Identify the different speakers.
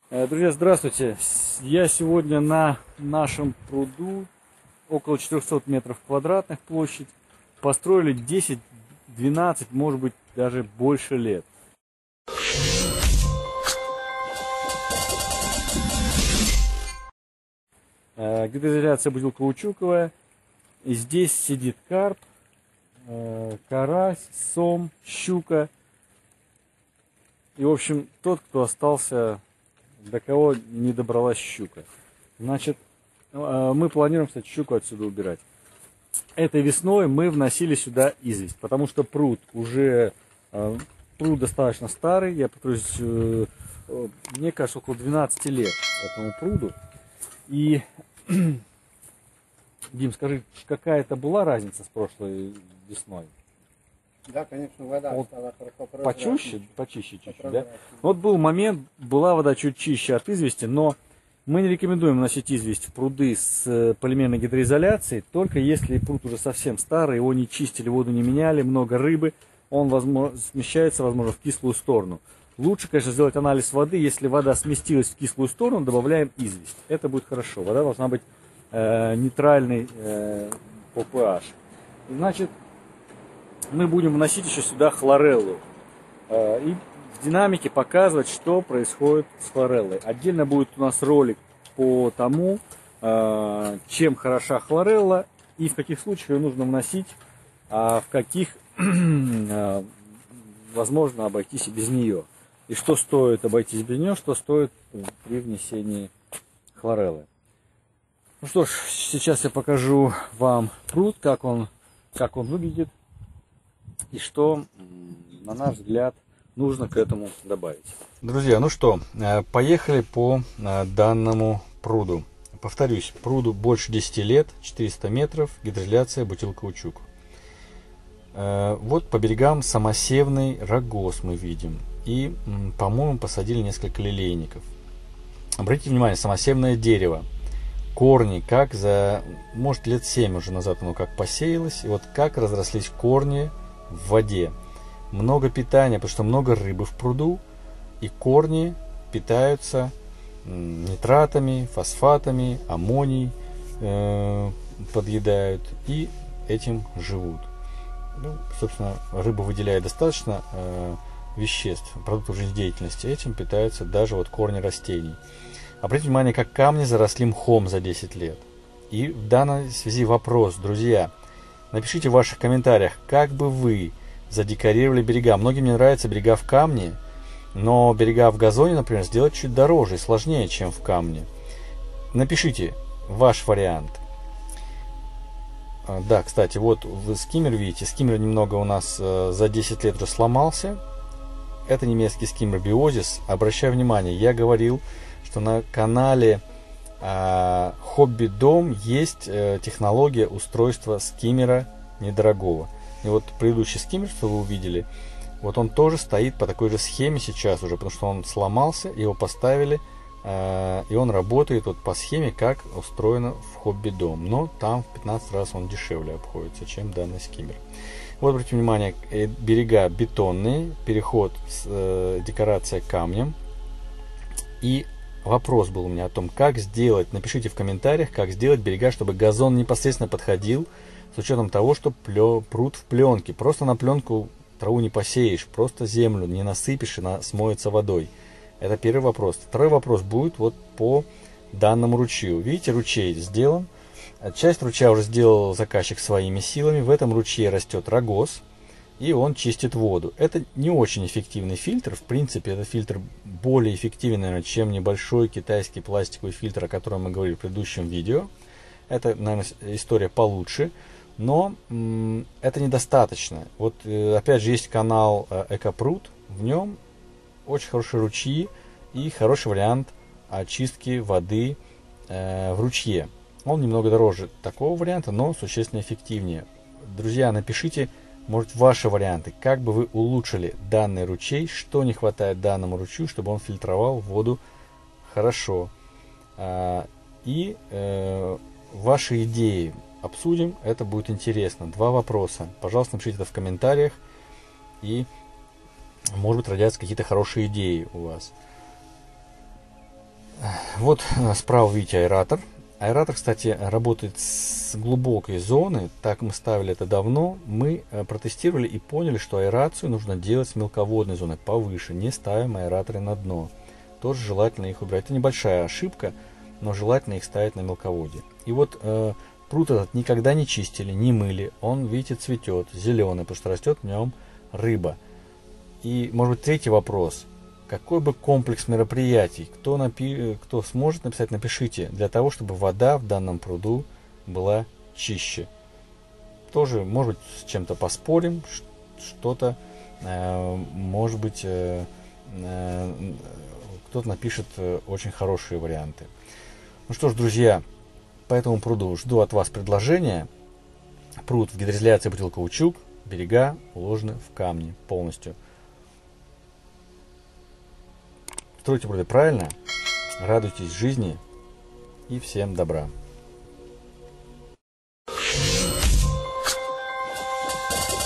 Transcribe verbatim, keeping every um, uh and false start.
Speaker 1: Друзья, здравствуйте! Я сегодня на нашем пруду, около четырёхсот метров квадратных площадь, построили десять-двенадцать, может быть даже больше лет. Гидроизоляция бутилкаучуковая. И здесь сидит карп, карась, сом, щука. И, в общем, тот, кто остался, до кого не добралась щука. Значит, мы планируем, кстати, щуку отсюда убирать. Этой весной мы вносили сюда известь, потому что пруд уже, пруд достаточно старый, я повторюсь, мне кажется, около двенадцати лет этому пруду. И, Дим, скажи, какая-то была разница с прошлой весной?
Speaker 2: Да, конечно, вода
Speaker 1: вот
Speaker 2: стала
Speaker 1: почище, почище чуть-чуть, да? Вот был момент, была вода чуть чище от извести, но мы не рекомендуем вносить известь в пруды с полимерной гидроизоляцией, только если пруд уже совсем старый, его не чистили, воду не меняли, много рыбы, он возможно, смещается, возможно, в кислую сторону. Лучше, конечно, сделать анализ воды, если вода сместилась в кислую сторону, добавляем известь. Это будет хорошо. Вода должна быть э, нейтральной э, по pH. Значит, мы будем вносить еще сюда хлореллу. Э, и в динамике показывать, что происходит с хлореллой. Отдельно будет у нас ролик по тому, э, чем хороша хлорелла и в каких случаях ее нужно вносить, а в каких э, возможно обойтись и без нее. И что стоит обойтись без нее, что стоит при внесении хлореллы. Ну что ж, сейчас я покажу вам пруд, как он, как он выглядит и что, на наш взгляд, нужно к этому добавить. Друзья, ну что, поехали по данному пруду. Повторюсь, пруду больше десяти лет, четыреста метров, гидроизоляция бутилкаучук. Вот по берегам самосевный рогоз мы видим. И, по-моему, посадили несколько лилейников. Обратите внимание, самосевное дерево. Корни, как за, может, лет семь уже назад оно как посеялось. И вот как разрослись корни в воде. Много питания, потому что много рыбы в пруду. И корни питаются нитратами, фосфатами, аммоний э, подъедают. И этим живут. Ну, собственно, рыба выделяет достаточно э, веществ, продуктов жизнедеятельности, этим питаются даже вот корни растений. Обратите внимание, как камни заросли мхом за десять лет. И в данной связи вопрос, друзья, напишите в ваших комментариях, как бы вы задекорировали берега. Многим не нравятся берега в камне, но берега в газоне, например, сделать чуть дороже и сложнее, чем в камне. Напишите ваш вариант. Да, кстати, вот вы скиммер видите, скиммер немного у нас э, за десять лет уже сломался. Это немецкий скиммер Биозис. Обращаю внимание, я говорил, что на канале э, Хобби Дом есть э, технология устройства скиммера недорогого. И вот предыдущий скиммер, что вы увидели, вот он тоже стоит по такой же схеме сейчас уже, потому что он сломался, его поставили, э, и он работает вот по схеме, как устроено в Хобби Дом. Но там в пятнадцать раз он дешевле обходится, чем данный скиммер. Вот, обратите внимание, берега бетонные, переход с э, декорация камнем. И вопрос был у меня о том, как сделать, напишите в комментариях, как сделать берега, чтобы газон непосредственно подходил, с учетом того, что плё, пруд в пленке. Просто на пленку траву не посеешь, просто землю не насыпешь, и она смоется водой. Это первый вопрос. Второй вопрос будет вот по данному ручью. Видите, ручей сделан. Часть ручья уже сделал заказчик своими силами. В этом ручье растет рогоз, и он чистит воду. Это не очень эффективный фильтр. В принципе, этот фильтр более эффективен, наверное, чем небольшой китайский пластиковый фильтр, о котором мы говорили в предыдущем видео. Это, наверное, история получше, но м, это недостаточно. Вот, э, опять же, есть канал э, Экопруд. В нем очень хорошие ручьи и хороший вариант очистки воды э, в ручье. Он немного дороже такого варианта, но существенно эффективнее. Друзья, напишите, может, ваши варианты, как бы вы улучшили данный ручей, что не хватает данному ручью, чтобы он фильтровал воду хорошо. И э, ваши идеи обсудим, это будет интересно. Два вопроса. Пожалуйста, напишите это в комментариях, и, может быть, родятся какие-то хорошие идеи у вас. Вот справа видите аэратор. Аэратор, кстати, работает с глубокой зоны. Так мы ставили это давно. Мы протестировали и поняли, что аэрацию нужно делать с мелководной зоны повыше. Не ставим аэраторы на дно. Тоже желательно их убирать. Это небольшая ошибка, но желательно их ставить на мелководье. И вот э, пруд этот никогда не чистили, не мыли. Он, видите, цветет, зеленый, потому что растет в нем рыба. И, может быть, третий вопрос. Какой бы комплекс мероприятий, кто, напи... кто сможет написать, напишите, для того, чтобы вода в данном пруду была чище. Тоже, может быть, с чем-то поспорим, что-то, э, может быть, э, э, кто-то напишет э, очень хорошие варианты. Ну что ж, друзья, по этому пруду жду от вас предложения. Пруд в гидроизоляции бутилкаучук, берега уложены в камни полностью. Стройте пруды правильно, радуйтесь жизни и всем добра.